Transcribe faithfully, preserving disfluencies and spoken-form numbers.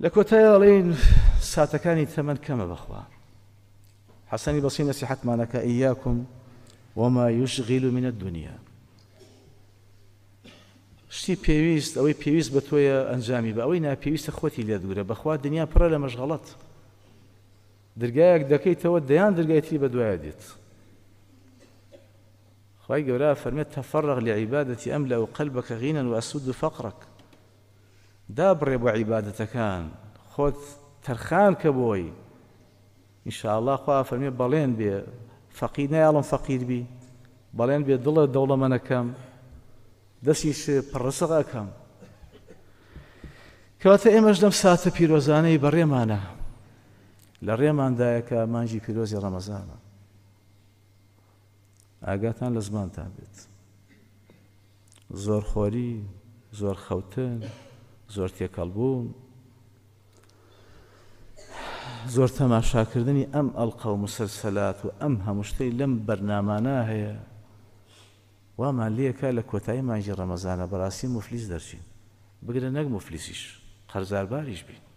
لە کۆتایی ئەڵێن ساتەکانی تەمەن کەمە بەخوا. حەسەنی بەسری نەسیحەتمانەکە ئیاکم وما یشغیل من الدنیا، شتی پێویست ئەوەی پێویست بە تۆیە ئەنجامی بە، ئەوەی ناپێویستە خۆتی لێ دوورە. بەخوا دنیا پڕە لە مەشغەڵەت، دەرگایەک دەکەیتەوە دەیان دەرگایەتی بە دوایە دێت. خوای گەورە فەرمێت تەفەڕەغ لعیبادەتی ئەملەء قەلبەکە غینەن وەئەسوود فەقرەک، دابڕێ بۆ عیبادەتەکان، خۆت تەرخان کە بۆی. ئینشاءڵڵا خوا فەرمێ بەڵێن بێ فەقیر نایاڵم فەقیر بی، بەڵێن بێ دڵە دەوڵەمەنەکەم، دەستیش پڕسق ئەکەم. کەواتە ئێمەش دەم ساتە پیرۆزانەی بەڕێمانە، لە ڕێماندایە کە مانجی پیرۆزی ڕەمەزانە. ئاگاتان لە زمانتان بێت، زۆر خۆری، زۆر خەوتن، زۆر تێکەڵبوون، زۆر تەماشاکردنی ئەم ئەڵقە و مسلسلات و ئەم هەموو شتەی لەم بەرنامانە هەیە. وامان لێکە لە کۆتایی مانجی ڕەمەزانە بەڕاستی موفلیس دەرچین، بگرە نەک موفلیسیش، قەرزارباریش بین.